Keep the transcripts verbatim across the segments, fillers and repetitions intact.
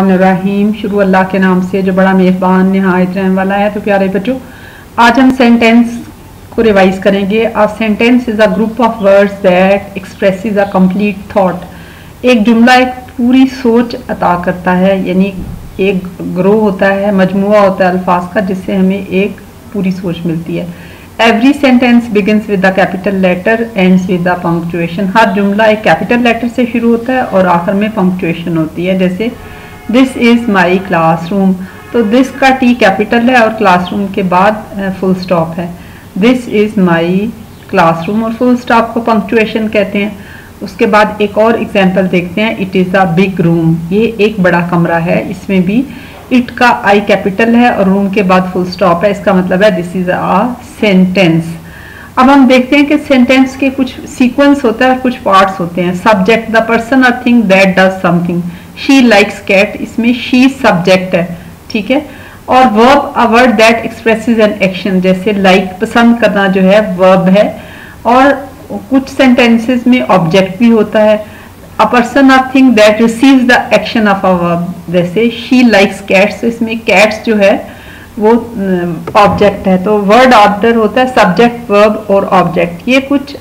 बिस्मिल्लाहिर्रहमानिर्रहीम। शुरू अल्लाह के नाम से जो बड़ा मेहरबान नहायत रहने वाला है। तो प्यारे बच्चों, आज हम सेंटेंस को रिवाइज करेंगे। A sentence is a group of words that expresses a complete thought. एक जुमला एक पूरी सोच अता करता है, यानी एक ग्रो होता है, मजमुआ होता है अल्फाज का, जिससे हमें एक पूरी सोच मिलती है। Every sentence begins with the capital letter ends with the punctuation. हर जुमला एक कैपिटल लेटर से शुरू होता है और आखिर में पंक्चुएशन होती है। जैसे दिस इज माई क्लासरूम, तो दिस का टी कैपिटल है और क्लासरूम के बाद फुल स्टॉप है। दिस इज माई क्लासरूम और फुल स्टॉप को पंक्चुएशन कहते हैं। उसके बाद एक और एग्जाम्पल देखते हैं। It is a big room, ये एक बड़ा कमरा है। इसमें भी इट का आई कैपिटल है और रूम के बाद फुल स्टॉप है। इसका मतलब है दिस इज अ सेंटेंस। अब हम देखते हैं कि सेंटेंस के कुछ सीक्वेंस होता है और कुछ पार्ट्स होते हैं। सब्जेक्ट, द पर्सन और thing that does something. She likes cat, इसमें शी सब्जेक्ट है, ठीक है। और verb, a word that expresses an action. जैसे लाइक like, पसंद करना जो है वर्ब है। और कुछ सेंटेंसेस में ऑब्जेक्ट भी होता है। A person or thing that receives the action of a verb, जैसे she likes cats, तो इसमें cats जो है वो ऑब्जेक्ट है। तो वर्ड ऑर्डर होता है सब्जेक्ट, वर्ब और ऑब्जेक्ट। ये कुछ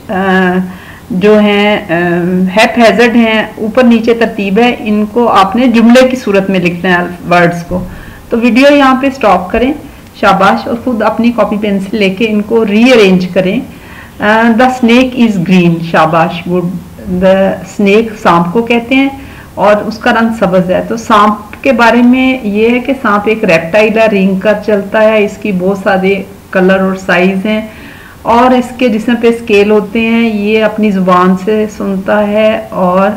जो हैं हैपहैज़र्ड हैं, ऊपर नीचे तरतीब है। इनको आपने जुमले की सूरत में लिखना है वर्ड्स को। तो वीडियो यहाँ पे स्टॉप करें, शाबाश, और खुद अपनी कॉपी पेंसिल लेके इनको रीअरेंज करें। द स्नेक इज ग्रीन, शाबाश, गुड। द स्नेक, सांप को कहते हैं और उसका रंग सब्ज है। तो सांप के बारे में ये है कि सांप एक रेप्टाइल है, रेंग कर चलता है। इसकी बहुत सारे कलर और साइज हैं और इसके जिस्म पे स्केल होते हैं। ये अपनी जुबान से सुनता है और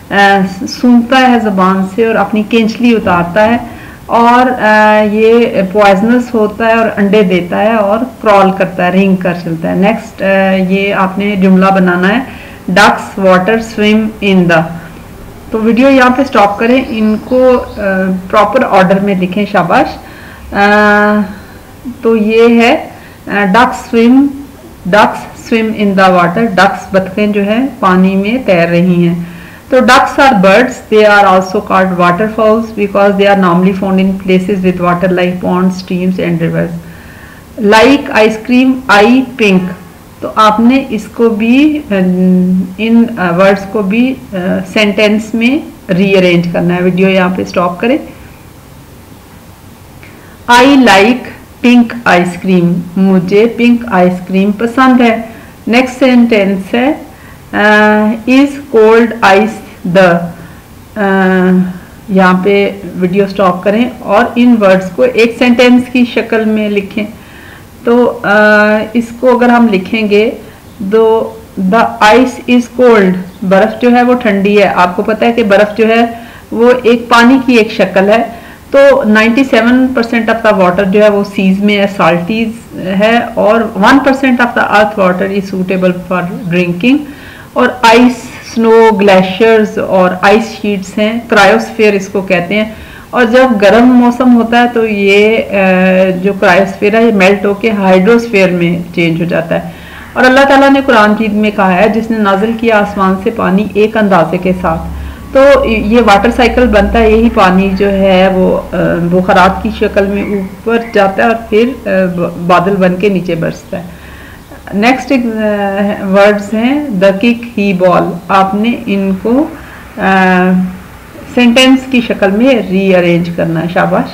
सूंघता है जुबान से और अपनी केंचली उतारता है। और आ, ये पॉइजनस होता है और अंडे देता है और क्रॉल करता है, रेंग कर चलता है। नेक्स्ट ये आपने जुमला बनाना है। Ducks water swim in the. तो वीडियो यहाँ पे स्टॉप करें, इनको प्रॉपर ऑर्डर में लिखें, शाबाश। आ, तो ये है ducks swim, ducks swim in the water. Ducks, बतखें जो है पानी में तैर रही हैं। तो ducks are birds, they are also called water fowls because they are normally found in places with water like ponds, streams and rivers. Like ice cream, I pink. तो आपने इसको भी, इन वर्ड्स को भी सेंटेंस में रीअरेंज करना है। वीडियो यहाँ पे स्टॉप करें। आई लाइक पिंक आइसक्रीम, मुझे पिंक आइसक्रीम पसंद है। नेक्स्ट सेंटेंस है इज कोल्ड आइस द। यहाँ पे वीडियो स्टॉप करें और इन वर्ड्स को एक सेंटेंस की शक्ल में लिखें। तो आ, इसको अगर हम लिखेंगे तो द आइस इज कोल्ड, बर्फ जो है वो ठंडी है। आपको पता है कि बर्फ जो है वो एक पानी की एक शक्ल है। तो सत्तानवे परसेंट ऑफ द वाटर जो है वो सीज में है, साल्टीज है, और one percent of the earth water is suitable for drinking. और आइस, स्नो, ग्लेशियर्स और आइस शीट्स हैं, क्रायोस्फीयर इसको कहते हैं। और जब गर्म मौसम होता है तो ये जो क्रायोस्फीयर है ये मेल्ट होके हाइड्रोस्फीयर में चेंज हो जाता है। और अल्लाह ताला ने कुरान मजीद में कहा है जिसने नाजिल किया आसमान से पानी एक अंदाजे के साथ। तो ये वाटर साइकिल बनता है, यही पानी जो है वो बुखारात की शक्ल में ऊपर जाता है और फिर बादल बन के नीचे बरसता है। नेक्स्ट वर्ड्स हैं द किक, ही बॉल। आपने इनको आ, सेंटेंस की शक्ल में रीअरेंज करना है, शाबाश।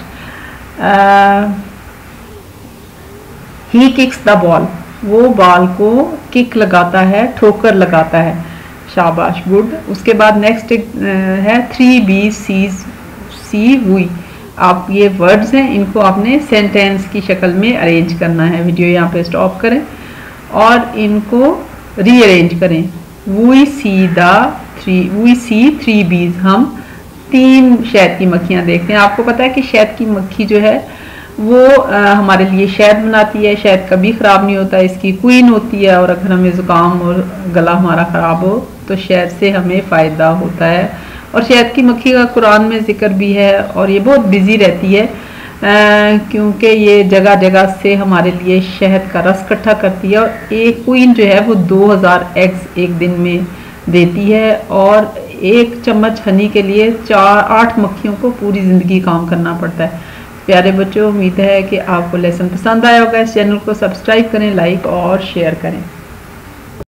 ही किक्स द बॉल, वो बॉल को किक लगाता है, ठोकर लगाता है, शाबाश, गुड। उसके बाद नेक्स्ट है थ्री बी सीज, सी हुई। आप ये वर्ड्स हैं, इनको आपने सेंटेंस की शक्ल में अरेंज करना है। वीडियो यहाँ पे स्टॉप करें और इनको रीअरेंज करें। We see the three, we see three bees, हम तीन शहद की मक्खियाँ देखते हैं। आपको पता है कि शहद की मक्खी जो है वो आ, हमारे लिए शहद बनाती है। शहद कभी ख़राब नहीं होता, इसकी क्वीन होती है। और अगर हमें ज़ुकाम और गला हमारा ख़राब हो तो शहद से हमें फ़ायदा होता है। और शहद की मक्खी का कुरान में ज़िक्र भी है और ये बहुत बिज़ी रहती है क्योंकि ये जगह जगह से हमारे लिए शहद का रस इकट्ठा करती है। और एक क्वीन जो है वो दो हज़ार एग्स एक दिन में देती है और एक चम्मच हनी के लिए चार आठ मक्खियों को पूरी ज़िंदगी काम करना पड़ता है। प्यारे बच्चों, उम्मीद है कि आपको लेसन पसंद आया होगा। इस चैनल को सब्सक्राइब करें, लाइक और शेयर करें।